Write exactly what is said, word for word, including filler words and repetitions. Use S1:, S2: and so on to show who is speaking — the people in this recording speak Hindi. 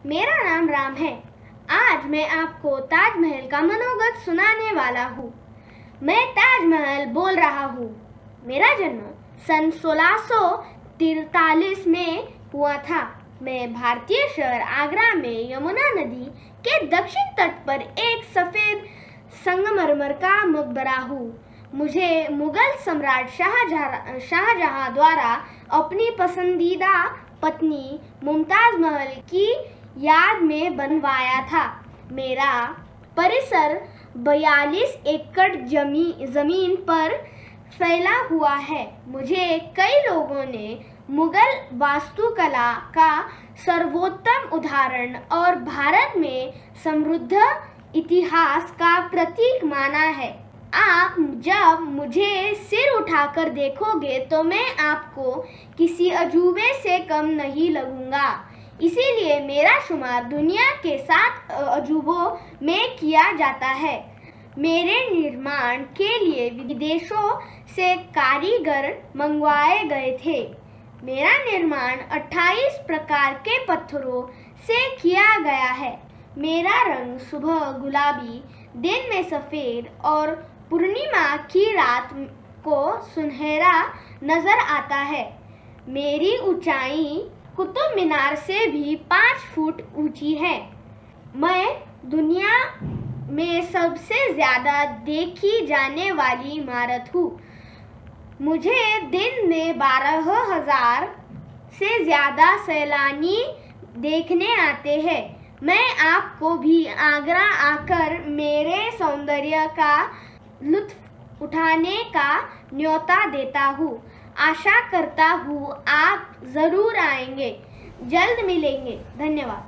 S1: मेरा नाम राम है। आज मैं आपको ताजमहल का मनोगत सुनाने वाला हूँ। मैं ताजमहल बोल रहा हूँ। मेरा जन्म सन सोलह सौ तिरतालीस में हुआ था। मैं भारतीय शहर आगरा में यमुना नदी के दक्षिण तट पर एक सफेद संगमरमर का मकबरा हूँ। मुझे मुगल सम्राट शाहजहां शाहजहां द्वारा अपनी पसंदीदा पत्नी मुमताज महल की याद में बनवाया था। मेरा परिसर बयालीस एकड़ जमी जमीन पर फैला हुआ है। मुझे कई लोगों ने मुगल वास्तुकला का सर्वोत्तम उदाहरण और भारत में समृद्ध इतिहास का प्रतीक माना है। आप जब मुझे सिर उठाकर देखोगे तो मैं आपको किसी अजूबे से कम नहीं लगूंगा। इसीलिए मेरा शुमार दुनिया के सात अजूबों में किया जाता है। मेरे निर्माण के लिए विदेशों से कारीगर मंगवाए गए थे। मेरा निर्माण अट्ठाईस प्रकार के पत्थरों से किया गया है। मेरा रंग सुबह गुलाबी, दिन में सफ़ेद और पूर्णिमा की रात को सुनहरा नजर आता है। मेरी ऊंचाई कुतुब मीनार से भी पाँच फुट ऊंची है। मैं दुनिया में सबसे ज़्यादा देखी जाने वाली इमारत हूँ। मुझे दिन में बारह हजार से ज़्यादा सैलानी देखने आते हैं। मैं आपको भी आगरा आकर मेरे सौंदर्य का लुत्फ उठाने का न्योता देता हूँ। आशा करता हूँ आप ज़रूर आएंगे। जल्द मिलेंगे। धन्यवाद।